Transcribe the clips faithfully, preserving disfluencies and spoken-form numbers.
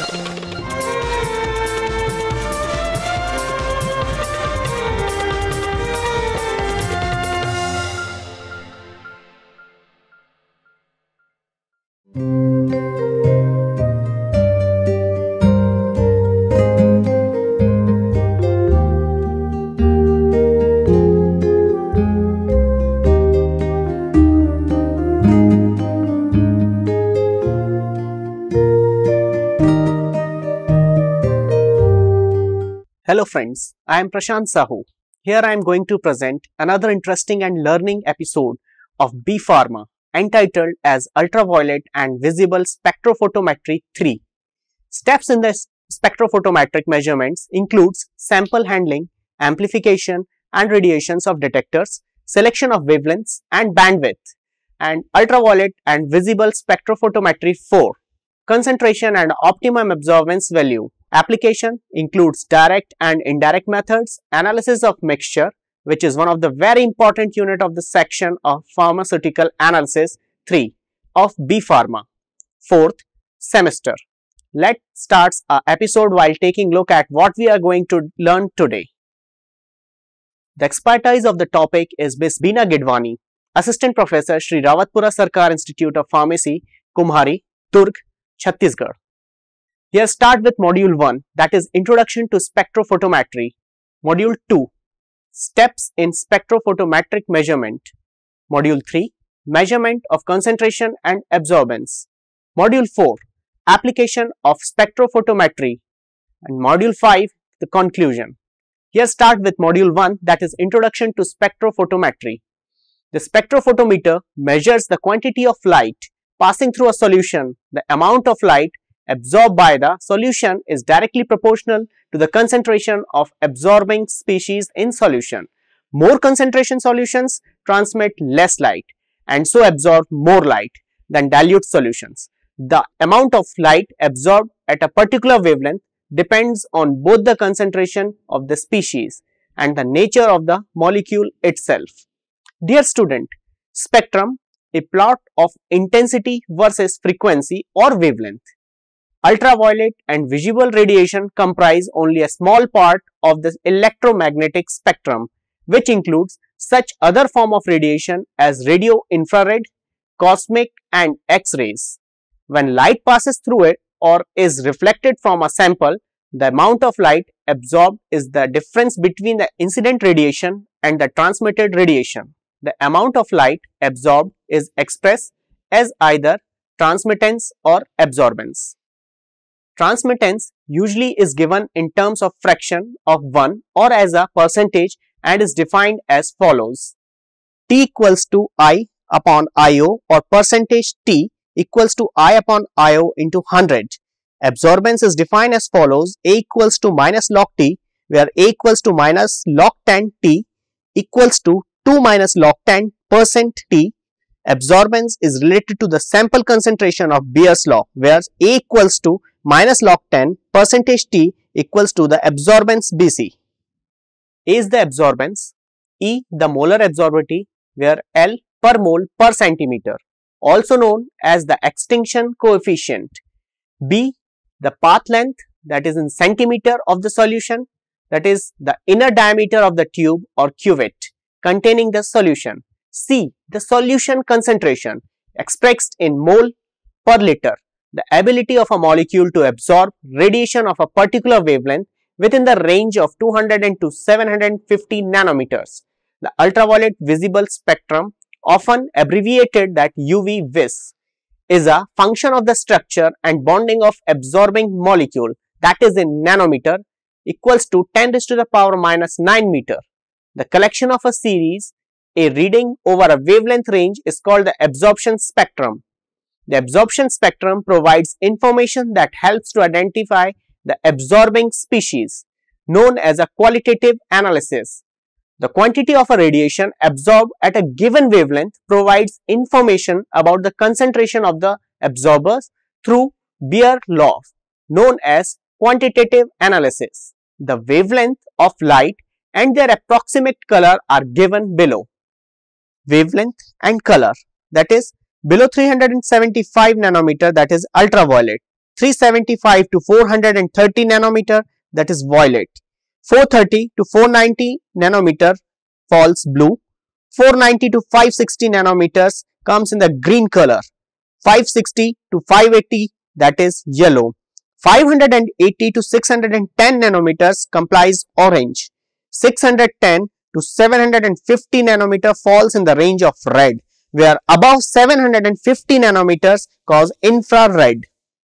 Hello friends, I am Prashant Sahu. Here I am going to present another interesting and learning episode of B Pharma entitled as Ultraviolet and Visible Spectrophotometry three. Steps in the spectrophotometric measurements includes sample handling, amplification and radiations of detectors, selection of wavelengths and bandwidth, and ultraviolet and visible spectrophotometry four. Concentration and optimum absorbance value. Application includes direct and indirect methods, analysis of mixture, which is one of the very important unit of the section of pharmaceutical analysis three of B Pharma, fourth semester. Let's start our episode while taking a look at what we are going to learn today. The expertise of the topic is Miz Beena Gidwani, Assistant Professor, Shri Rawatpura Sarkar Institute of Pharmacy, Kumhari, Durg, Chhattisgarh. Here start with Module one, that is Introduction to Spectrophotometry. Module two, Steps in Spectrophotometric Measurement. Module three, Measurement of Concentration and Absorbance. Module four, Application of Spectrophotometry. And Module five, the conclusion. Here start with Module one, that is Introduction to Spectrophotometry. The spectrophotometer measures the quantity of light passing through a solution. The amount of light absorbed by the solution is directly proportional to the concentration of absorbing species in solution. More concentration solutions transmit less light and so absorb more light than dilute solutions. The amount of light absorbed at a particular wavelength depends on both the concentration of the species and the nature of the molecule itself. Dear student, spectrum, a plot of intensity versus frequency or wavelength. Ultraviolet and visible radiation comprise only a small part of the electromagnetic spectrum, which includes such other form of radiation as radio, infrared, cosmic and X-rays. When light passes through it or is reflected from a sample, the amount of light absorbed is the difference between the incident radiation and the transmitted radiation. The amount of light absorbed is expressed as either transmittance or absorbance. Transmittance usually is given in terms of fraction of one or as a percentage and is defined as follows. T equals to I upon I O or percentage T equals to I upon I O into one hundred. Absorbance is defined as follows. A equals to minus log T, where A equals to minus log ten T equals to two minus log ten percent T. Absorbance is related to the sample concentration of Beer's law, where A equals to minus log ten percentage T equals to the absorbance B C. A is the absorbance, E the molar absorptivity, where L per mole per centimeter, also known as the extinction coefficient. B the path length, that is in centimeter of the solution, that is the inner diameter of the tube or cuvette containing the solution. C the solution concentration expressed in mole per liter. The ability of a molecule to absorb radiation of a particular wavelength within the range of two hundred to seven hundred fifty nanometers. The ultraviolet visible spectrum, often abbreviated that U V vis, is a function of the structure and bonding of absorbing molecule, that is in nanometer, equals to ten raised to the power minus nine meter. The collection of a series, a reading over a wavelength range is called the absorption spectrum. The absorption spectrum provides information that helps to identify the absorbing species, known as a qualitative analysis. The quantity of a radiation absorbed at a given wavelength provides information about the concentration of the absorbers through Beer law, known as quantitative analysis. The wavelength of light and their approximate color are given below. Wavelength and color, that is below three hundred seventy-five nanometer, that is ultraviolet, three seventy-five to four thirty nanometer, that is violet. four thirty to four ninety nanometer falls blue. four ninety to five sixty nanometers comes in the green color. five sixty to five eighty, that is yellow. five eighty to six ten nanometers complies orange. six ten to seven fifty nanometer falls in the range of red, where above seven fifty nanometers cause infrared.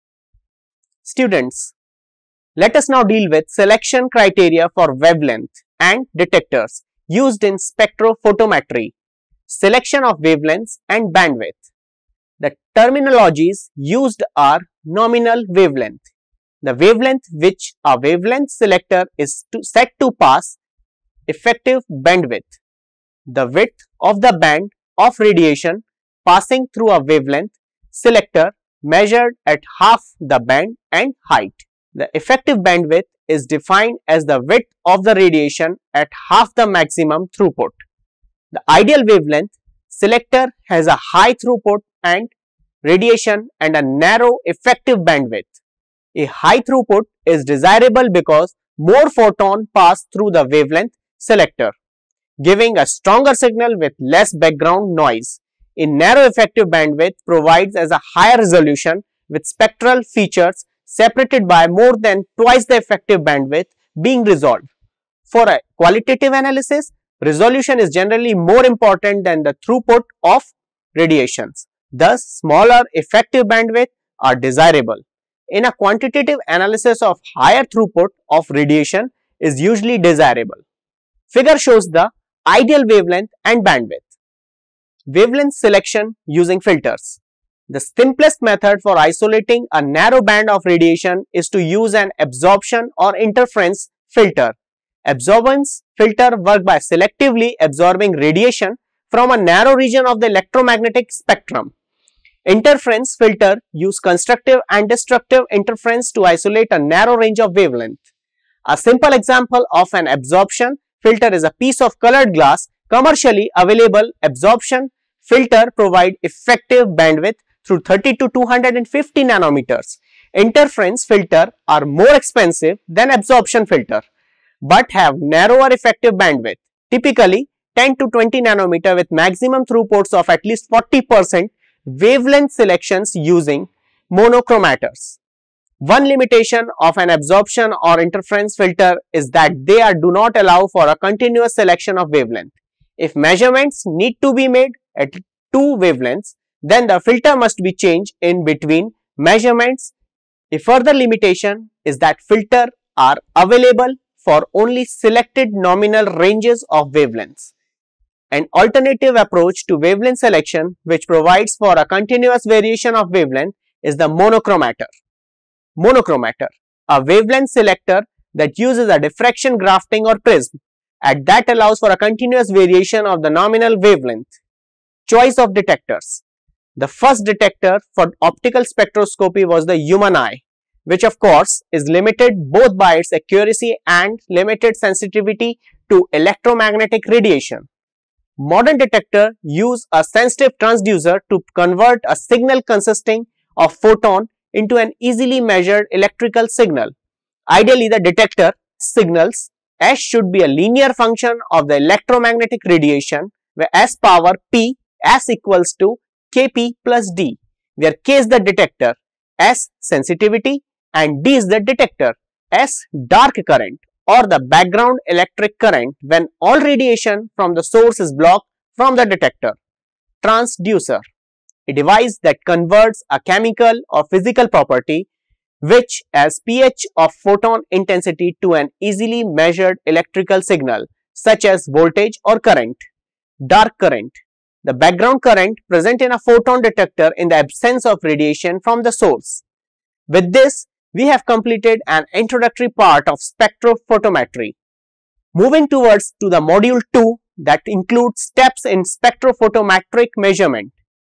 Students, let us now deal with selection criteria for wavelength and detectors used in spectrophotometry. Selection of wavelengths and bandwidth. The terminologies used are nominal wavelength, the wavelength which a wavelength selector is to set to pass effective bandwidth, the width of the band of radiation passing through a wavelength selector measured at half the band and height. The effective bandwidth is defined as the width of the radiation at half the maximum throughput. The ideal wavelength selector has a high throughput and radiation and a narrow effective bandwidth. A high throughput is desirable because more photons pass through the wavelength selector, giving a stronger signal with less background noise. A narrow effective bandwidth provides as a higher resolution with spectral features separated by more than twice the effective bandwidth being resolved. For a qualitative analysis, resolution is generally more important than the throughput of radiations. Thus, smaller effective bandwidth are desirable. In a quantitative analysis of higher throughput of radiation is usually desirable. Figure shows the ideal wavelength and bandwidth. Wavelength selection using filters. The simplest method for isolating a narrow band of radiation is to use an absorption or interference filter. Absorbance filter work by selectively absorbing radiation from a narrow region of the electromagnetic spectrum. Interference filter use constructive and destructive interference to isolate a narrow range of wavelength. A simple example of an absorption filter is a piece of colored glass. Commercially available absorption filter provide effective bandwidth through thirty to two hundred fifty nanometers. Interference filter are more expensive than absorption filter but have narrower effective bandwidth, typically ten to twenty nanometer with maximum throughputs of at least forty percent. Wavelength selections using monochromators. One limitation of an absorption or interference filter is that they are, do not allow for a continuous selection of wavelength. If measurements need to be made at two wavelengths, then the filter must be changed in between measurements. A further limitation is that filters are available for only selected nominal ranges of wavelengths. An alternative approach to wavelength selection which provides for a continuous variation of wavelength is the monochromator. Monochromator, a wavelength selector that uses a diffraction grafting or prism and that allows for a continuous variation of the nominal wavelength. Choice of detectors. The first detector for optical spectroscopy was the human eye, which of course is limited both by its accuracy and limited sensitivity to electromagnetic radiation. Modern detectors use a sensitive transducer to convert a signal consisting of photon into an easily measured electrical signal. Ideally, the detector signals S should be a linear function of the electromagnetic radiation, where S power P S equals to K P plus D, where K is the detector, S sensitivity and D is the detector, S dark current or the background electric current when all radiation from the source is blocked from the detector. Transducer, a device that converts a chemical or physical property which as pH of photon intensity to an easily measured electrical signal such as voltage or current. Dark current, the background current present in a photon detector in the absence of radiation from the source. With this, we have completed an introductory part of spectrophotometry. Moving towards to the module two that includes steps in spectrophotometric measurement.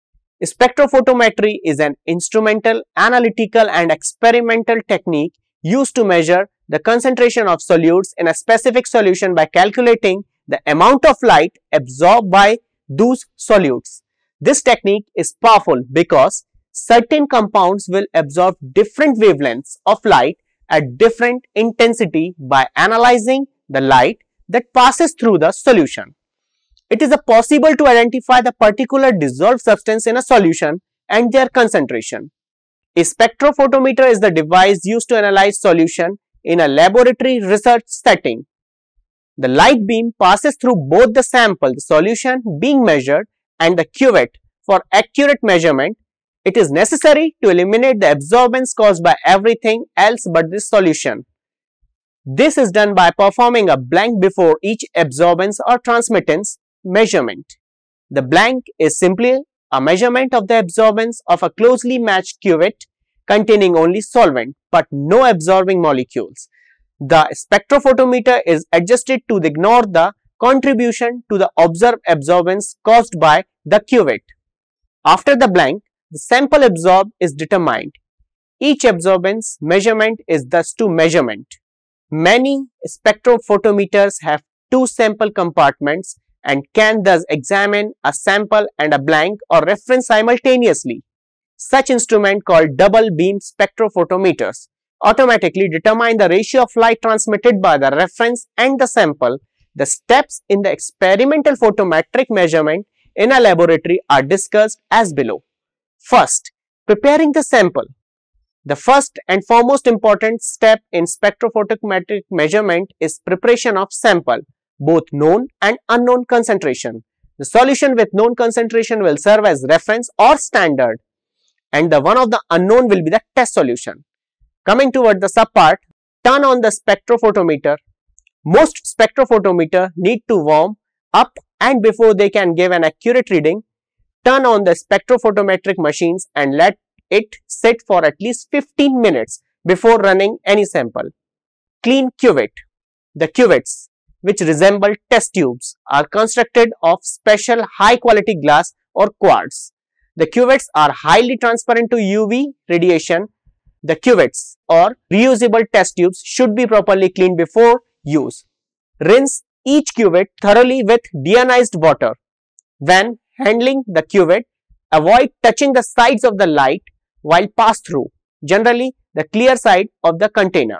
Spectrophotometry is an instrumental, analytical and experimental technique used to measure the concentration of solutes in a specific solution by calculating the amount of light absorbed by those solutes. This technique is powerful because certain compounds will absorb different wavelengths of light at different intensity by analyzing the light that passes through the solution. It is possible to identify the particular dissolved substance in a solution and their concentration. A spectrophotometer is the device used to analyze solution in a laboratory research setting. The light beam passes through both the sample, the solution being measured, and the cuvette. For accurate measurement, it is necessary to eliminate the absorbance caused by everything else but this solution. This is done by performing a blank before each absorbance or transmittance measurement. The blank is simply a measurement of the absorbance of a closely matched cuvette containing only solvent but no absorbing molecules. The spectrophotometer is adjusted to ignore the contribution to the observed absorbance caused by the cuvette. After the blank, the sample absorbed is determined. Each absorbance measurement is thus to measurement. Many spectrophotometers have two sample compartments and can thus examine a sample and a blank or reference simultaneously. Such instruments called double beam spectrophotometers automatically determine the ratio of light transmitted by the reference and the sample. The steps in the experimental photometric measurement in a laboratory are discussed as below. First, preparing the sample. The first and foremost important step in spectrophotometric measurement is preparation of sample, both known and unknown concentration. The solution with known concentration will serve as reference or standard, and the one of the unknown will be the test solution. Coming toward the subpart, turn on the spectrophotometer. Most spectrophotometer need to warm up, and before they can give an accurate reading, turn on the spectrophotometric machines and let it sit for at least fifteen minutes before running any sample. Clean cuvette. The cuvettes, which resemble test tubes, are constructed of special high quality glass or quartz. The cuvettes are highly transparent to U V radiation. The cuvettes or reusable test tubes should be properly cleaned before use. Rinse each cuvette thoroughly with deionized water. When handling the cuvette, avoid touching the sides of the light while pass through, generally the clear side of the container.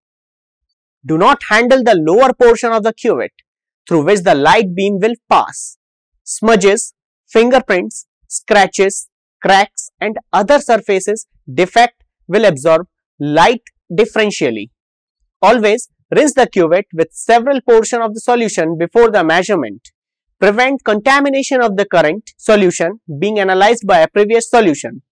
Do not handle the lower portion of the cuvette through which the light beam will pass. Smudges, fingerprints, scratches, cracks and other surfaces defect will absorb light differentially. Always rinse the cuvette with several portions of the solution before the measurement. Prevent contamination of the current solution being analyzed by a previous solution.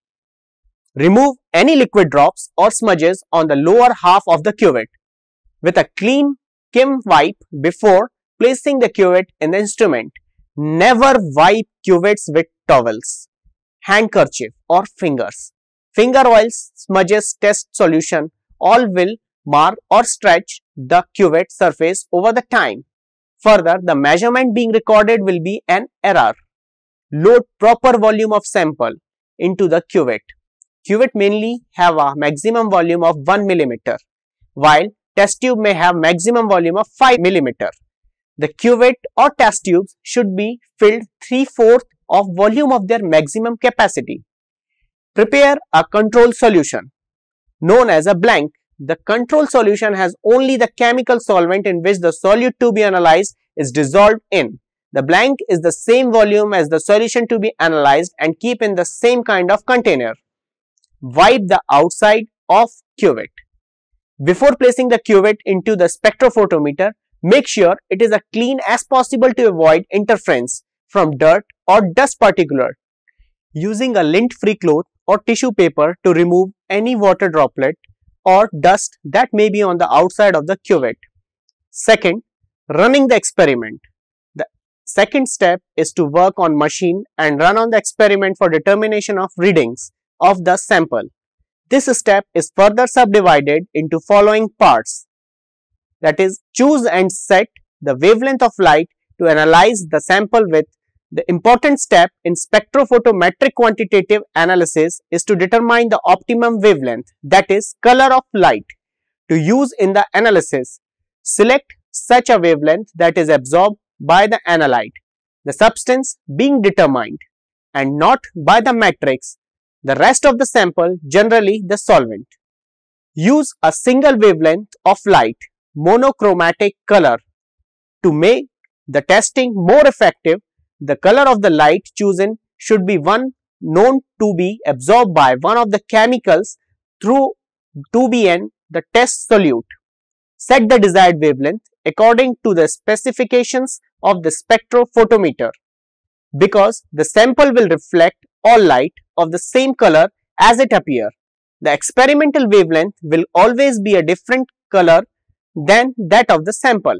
Remove any liquid drops or smudges on the lower half of the cuvette with a clean Kim wipe before placing the cuvette in the instrument. Never wipe cuvettes with towels, handkerchief or fingers. Finger oils, smudges, test solution all will mark or stretch the cuvette surface over the time. Further, the measurement being recorded will be an error. Load proper volume of sample into the cuvette. Cuvette mainly have a maximum volume of one millimeter, while test tube may have maximum volume of five millimeter. The cuvette or test tubes should be filled three fourths of volume of their maximum capacity. Prepare a control solution known as a blank. The control solution has only the chemical solvent in which the solute to be analyzed is dissolved in. The blank is the same volume as the solution to be analyzed and keep in the same kind of container. Wipe the outside of cuvette. Before placing the cuvette into the spectrophotometer, make sure it is as clean as possible to avoid interference from dirt or dust particulate. Using a lint-free cloth or tissue paper to remove any water droplet or dust that may be on the outside of the cuvette. Second, running the experiment. The second step is to work on machine and run on the experiment for determination of readings of the sample. This step is further subdivided into following parts. That is, choose and set the wavelength of light to analyze the sample with. The important step in spectrophotometric quantitative analysis is to determine the optimum wavelength, that is, color of light, to use in the analysis. Select such a wavelength that is absorbed by the analyte, the substance being determined, and not by the matrix the rest of the sample, generally the solvent. Use a single wavelength of light, monochromatic color. To make the testing more effective, the color of the light chosen should be one known to be absorbed by one of the chemicals through to be in the test solute. Set the desired wavelength according to the specifications of the spectrophotometer. Because the sample will reflect all light of the same color as it appears, the experimental wavelength will always be a different color than that of the sample.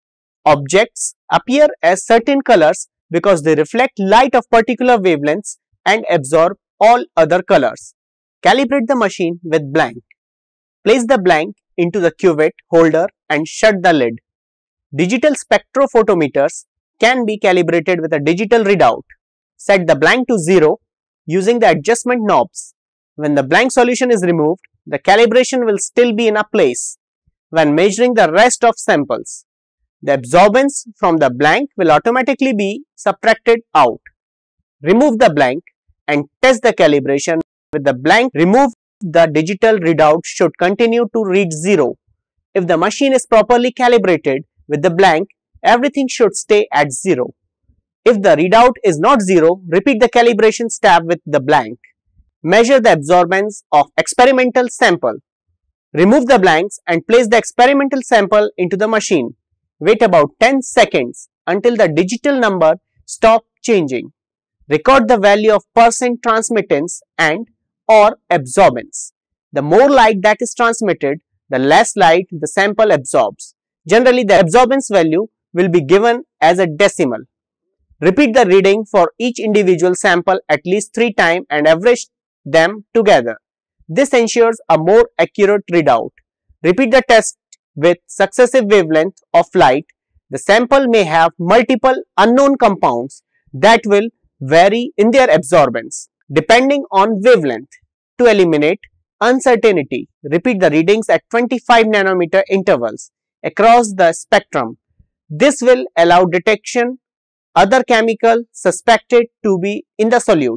Objects appear as certain colors because they reflect light of particular wavelengths and absorb all other colors. Calibrate the machine with blank. Place the blank into the cuvette holder and shut the lid. Digital spectrophotometers can be calibrated with a digital readout. Set the blank to zero using the adjustment knobs. When the blank solution is removed, the calibration will still be in a place when measuring the rest of samples. The absorbance from the blank will automatically be subtracted out. Remove the blank and test the calibration. With the blank removed, the digital readout should continue to read zero. If the machine is properly calibrated with the blank, everything should stay at zero. If the readout is not zero, repeat the calibration step with the blank. Measure the absorbance of experimental sample. Remove the blanks and place the experimental sample into the machine. Wait about ten seconds until the digital number stops changing. Record the value of percent transmittance and or absorbance. The more light that is transmitted, the less light the sample absorbs. Generally, the absorbance value will be given as a decimal. Repeat the reading for each individual sample at least three times and average them together. This ensures a more accurate readout. Repeat the test with successive wavelengths of light. The sample may have multiple unknown compounds that will vary in their absorbance depending on wavelength. To eliminate uncertainty, repeat the readings at twenty-five nanometer intervals across the spectrum. This will allow detection other chemical suspected to be in the solute.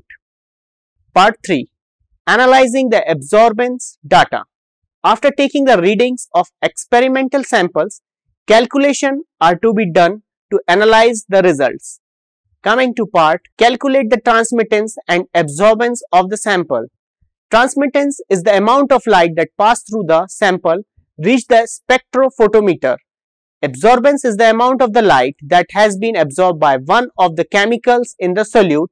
Part three. Analyzing the absorbance data. After taking the readings of experimental samples, calculations are to be done to analyze the results. Coming to part, calculate the transmittance and absorbance of the sample. Transmittance is the amount of light that passed through the sample reached the spectrophotometer. Absorbance is the amount of the light that has been absorbed by one of the chemicals in the solute.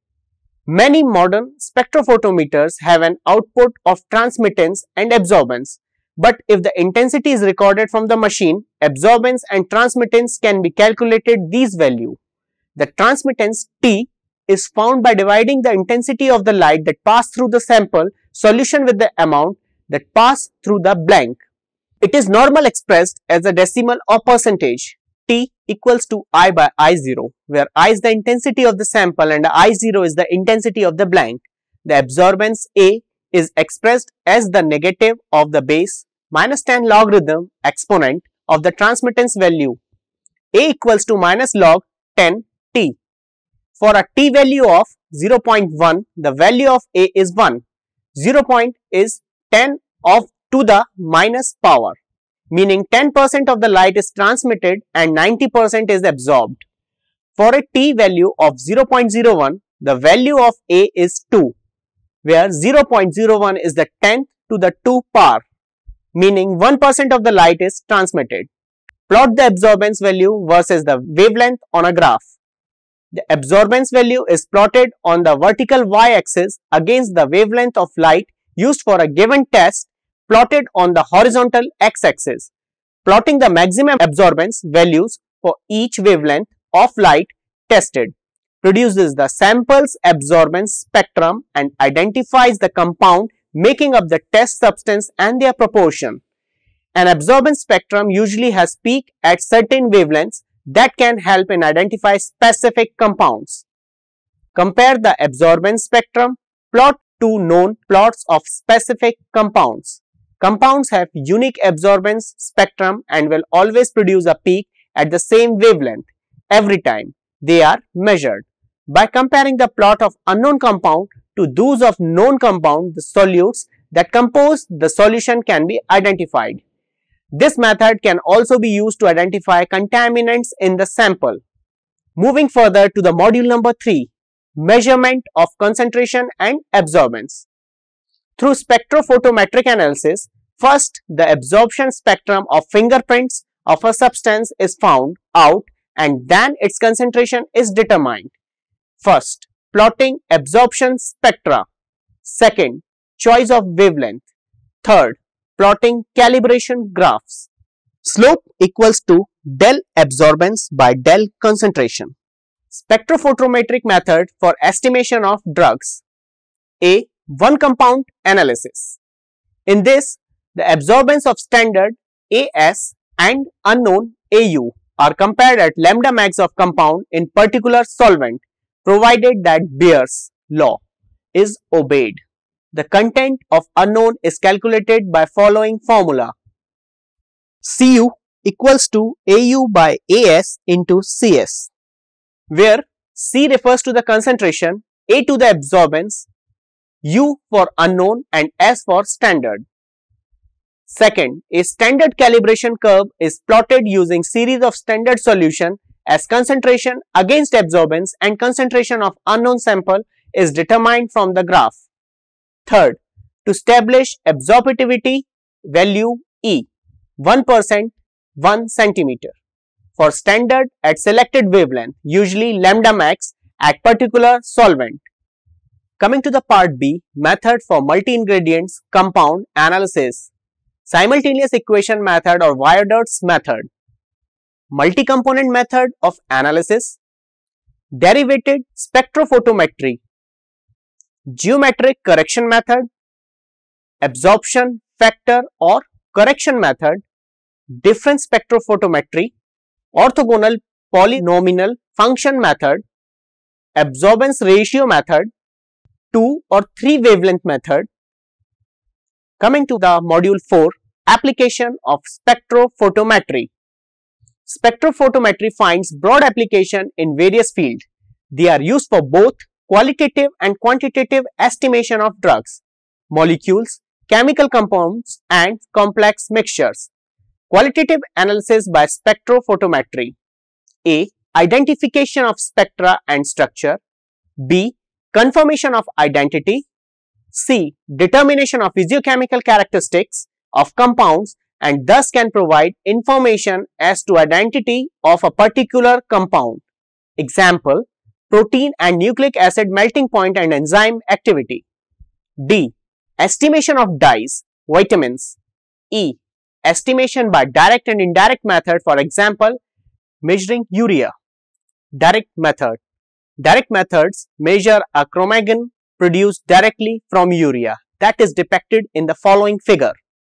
Many modern spectrophotometers have an output of transmittance and absorbance, but if the intensity is recorded from the machine, absorbance and transmittance can be calculated these values. The transmittance T is found by dividing the intensity of the light that passed through the sample solution with the amount that passed through the blank. It is normally expressed as a decimal or percentage. T equals to I by I zero, where I is the intensity of the sample and I zero is the intensity of the blank. The absorbance A is expressed as the negative of the base minus ten logarithm exponent of the transmittance value. A equals to minus log ten T. For a T value of zero point one, the value of A is one. zero point is ten of to the minus power, meaning ten percent of the light is transmitted and ninety percent is absorbed. For a T value of zero point zero one, the value of A is two, where zero point zero one is the tenth to the two power, meaning one percent of the light is transmitted. Plot the absorbance value versus the wavelength on a graph. The absorbance value is plotted on the vertical y-axis against the wavelength of light used for a given test plotted on the horizontal x-axis. Plotting the maximum absorbance values for each wavelength of light tested produces the sample's absorbance spectrum and identifies the compound making up the test substance and their proportion. An absorbance spectrum usually has peak at certain wavelengths that can help in identify specific compounds. Compare the absorbance spectrum, plot two known plots of specific compounds. Compounds have unique absorbance spectrum and will always produce a peak at the same wavelength every time they are measured. by comparing the plot of unknown compound to those of known compound. The solutes that compose the solution can be identified. This method can also be used to identify contaminants in the sample. Moving further to the module number three, measurement of concentration and absorbance. Through spectrophotometric analysis, first the absorption spectrum of fingerprints of a substance is found out and then its concentration is determined. First, plotting absorption spectra. Second, choice of wavelength. Third, plotting calibration graphs. Slope equals to del absorbance by del concentration. Spectrophotometric method for estimation of drugs. A. One compound analysis. In this, the absorbance of standard A S and unknown A U are compared at lambda max of compound in particular solvent, provided that Bayer's law is obeyed. The content of unknown is calculated by following formula. C U equals to A U by A S into C S, where C refers to the concentration, A to the absorbance, U for unknown and S for standard. Second, a standard calibration curve is plotted using series of standard solution as concentration against absorbance and concentration of unknown sample is determined from the graph. Third, to establish absorptivity value E, one percent one centimeter for standard at selected wavelength, usually lambda max at particular solvent. Coming to the part B, method for multi-ingredients compound analysis. Simultaneous equation method or Viaudot's method. Multi-component method of analysis. Derivative spectrophotometry. Geometric correction method. Absorption factor or correction method. Difference spectrophotometry. Orthogonal polynomial function method. Absorbance ratio method. Two or three wavelength method. Coming to the module four, application of spectrophotometry. Spectrophotometry finds broad application in various fields. They are used for both qualitative and quantitative estimation of drugs, molecules, chemical compounds and complex mixtures. Qualitative analysis by spectrophotometry. A. Identification of spectra and structure. B. Confirmation of identity. C. Determination of physiochemical characteristics of compounds and thus can provide information as to identity of a particular compound. Example, protein and nucleic acid melting point and enzyme activity. D. Estimation of dyes, vitamins. E. Estimation by direct and indirect method, for example, measuring urea. Direct method. Direct methods measure a chromagon produced directly from urea, that is depicted in the following figure.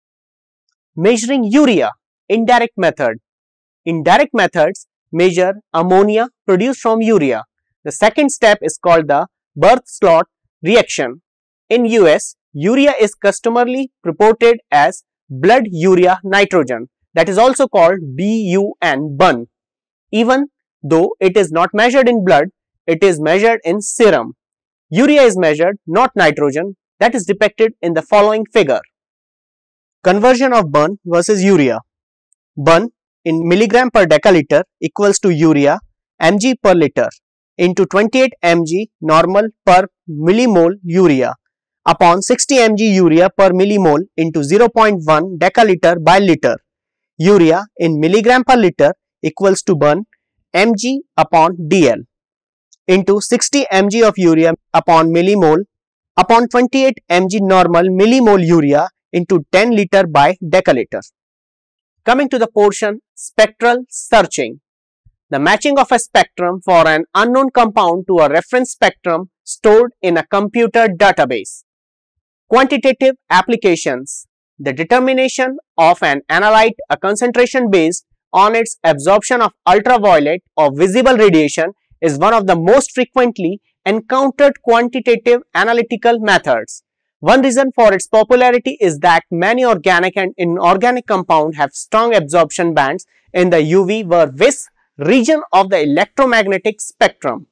Measuring urea, indirect method. Indirect methods measure ammonia produced from urea. The second step is called the Birth-Slot reaction. In U S, urea is customarily reported as blood urea nitrogen, that is also called B U N, B U N. Even though it is not measured in blood, it is measured in serum. Urea is measured, not nitrogen, that is depicted in the following figure. Conversion of B U N versus urea. B U N in milligram per deciliter equals to urea mg per liter into twenty-eight milligrams normal per millimole urea upon sixty milligrams urea per millimole into zero point one deciliter by liter. Urea in milligram per liter equals to B U N mg upon dl into sixty milligrams of urea upon millimole upon twenty-eight milligrams normal millimole urea into ten liter by deciliter. Coming to the portion spectral searching. The matching of a spectrum for an unknown compound to a reference spectrum stored in a computer database. Quantitative applications. The determination of an analyte a concentration based on its absorption of ultraviolet or visible radiation is one of the most frequently encountered quantitative analytical methods. One reason for its popularity is that many organic and inorganic compounds have strong absorption bands in the U V or vis region of the electromagnetic spectrum.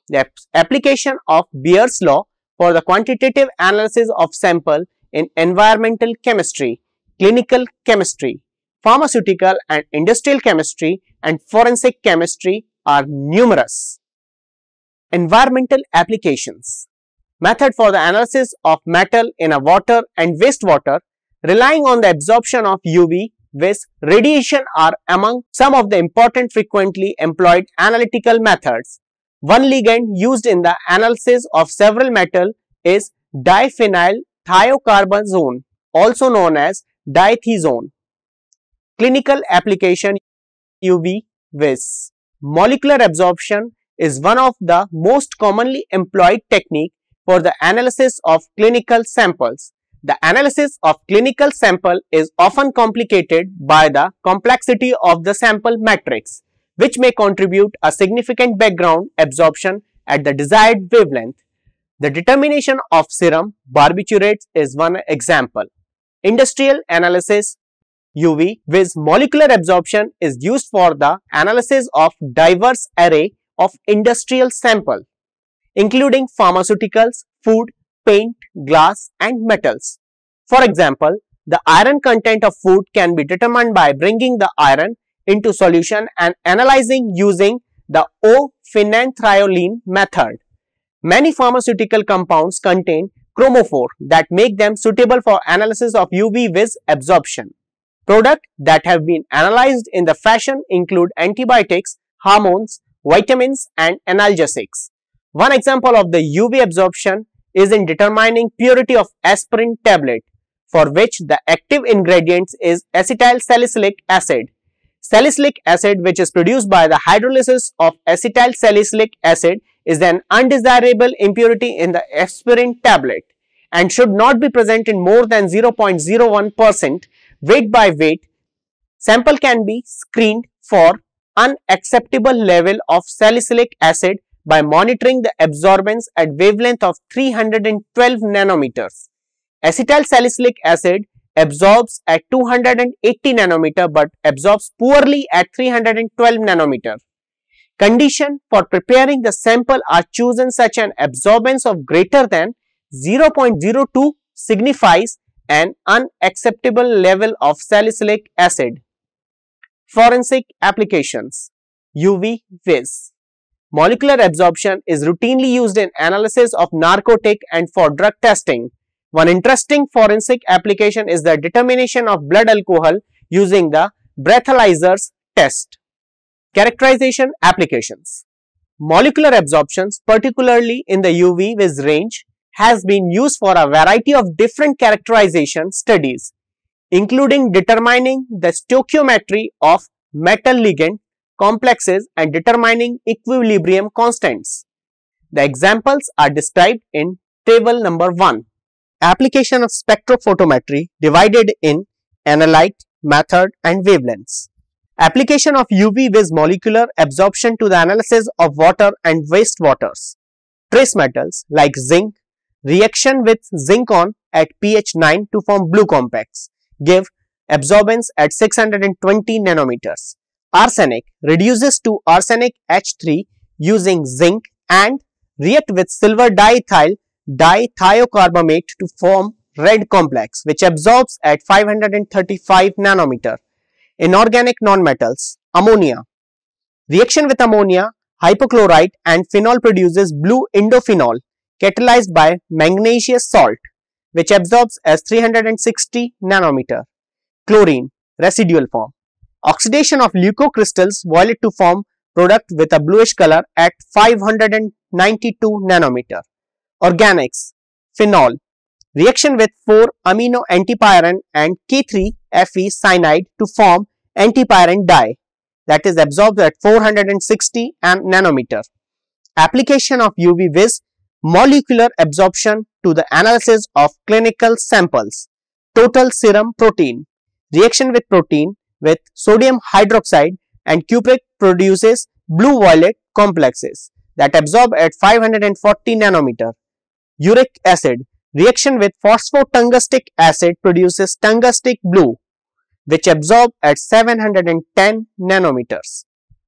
The application of Beer's law for the quantitative analysis of sample in environmental chemistry, clinical chemistry, pharmaceutical and industrial chemistry, and forensic chemistry are numerous. Environmental applications. Method for the analysis of metal in a water and wastewater relying on the absorption of U V with radiation are among some of the important frequently employed analytical methods. One ligand used in the analysis of several metals is diphenyl thiocarbazone, also known as diathizone. Clinical application U V vis. Molecular absorption is one of the most commonly employed techniques for the analysis of clinical samples. The analysis of clinical sample is often complicated by the complexity of the sample matrix, which may contribute a significant background absorption at the desired wavelength. The determination of serum barbiturates is one example. Industrial analysis U V vis molecular absorption is used for the analysis of diverse array of industrial samples, including pharmaceuticals, food, paint, glass, and metals. For example, the iron content of food can be determined by bringing the iron into solution and analyzing using the O-phenanthroline method. Many pharmaceutical compounds contain chromophore that make them suitable for analysis of U V vis absorption. Products that have been analyzed in the fashion include antibiotics, hormones, vitamins, and analgesics. One example of the U V absorption is in determining purity of aspirin tablet, for which the active ingredient is acetyl salicylic acid. Salicylic acid, which is produced by the hydrolysis of acetyl salicylic acid, is an undesirable impurity in the aspirin tablet and should not be present in more than zero point zero one percent. Weight by weight, sample can be screened for unacceptable level of salicylic acid by monitoring the absorbance at wavelength of three hundred twelve nanometers. Acetyl salicylic acid absorbs at two hundred eighty nanometer but absorbs poorly at three hundred twelve nanometer. Condition for preparing the sample are chosen such an absorbance of greater than zero point zero two signifies an unacceptable level of salicylic acid. Forensic applications. U V vis. Molecular absorption is routinely used in analysis of narcotic and for drug testing. One interesting forensic application is the determination of blood alcohol using the breathalyzer's test. Characterization applications. Molecular absorptions, particularly in the U V vis range, has been used for a variety of different characterization studies, including determining the stoichiometry of metal ligand complexes and determining equilibrium constants. The examples are described in table number one. Application of spectrophotometry divided in analyte, method, and wavelengths. Application of U V vis molecular absorption to the analysis of water and wastewaters. Trace metals like zinc, reaction with zinc-on at pH nine to form blue compacts, give absorbance at six hundred twenty nanometers. Arsenic reduces to arsenic H three using zinc and react with silver diethyl dithiocarbamate to form red complex, which absorbs at five hundred thirty-five nanometer. Inorganic nonmetals, ammonia. Reaction with ammonia, hypochlorite and phenol produces blue indophenol catalyzed by magnesious salt, which absorbs as three hundred sixty nanometer. Chlorine, residual form. Oxidation of leucocrystals violet to form product with a bluish color at five hundred ninety-two nanometer. Organics, phenol. Reaction with four amino antipyrine and K three Fe cyanide to form antipyrine dye, that is absorbed at four hundred sixty nanometer. Application of U V vis molecular absorption to the analysis of clinical samples. Total serum protein. Reaction with protein with sodium hydroxide and cupric produces blue-violet complexes that absorb at five hundred forty nanometer. Uric acid. Reaction with phosphotungustic acid produces tungustic blue, which absorb at seven hundred ten nanometers.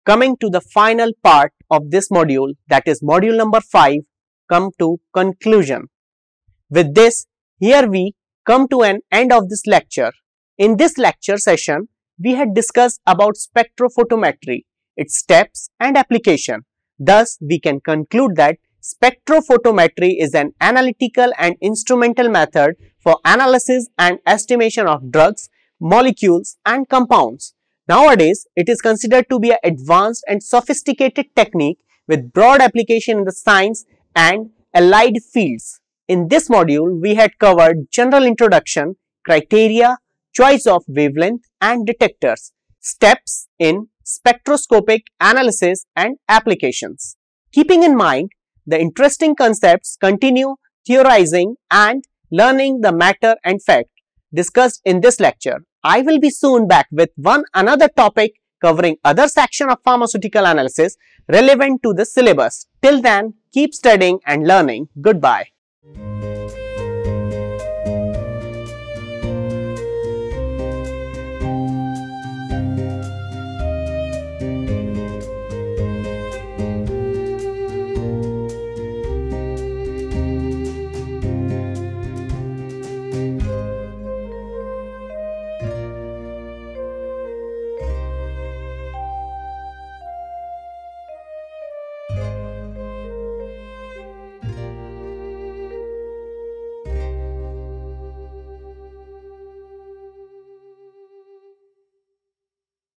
coming to the final part of this module, that is module number five, come to conclusion. With this, here we come to an end of this lecture. In this lecture session, we had discussed about spectrophotometry, its steps and application. Thus, we can conclude that spectrophotometry is an analytical and instrumental method for analysis and estimation of drugs, molecules and compounds. Nowadays, it is considered to be an advanced and sophisticated technique with broad application in the science and allied fields. In this module, we had covered general introduction, criteria, choice of wavelength and detectors, steps in spectroscopic analysis and applications. Keeping in mind the interesting concepts, continue theorizing and learning the matter and fact discussed in this lecture. I will be soon back with one another topic covering other section of pharmaceutical analysis relevant to the syllabus. Till then, keep studying and learning. Goodbye.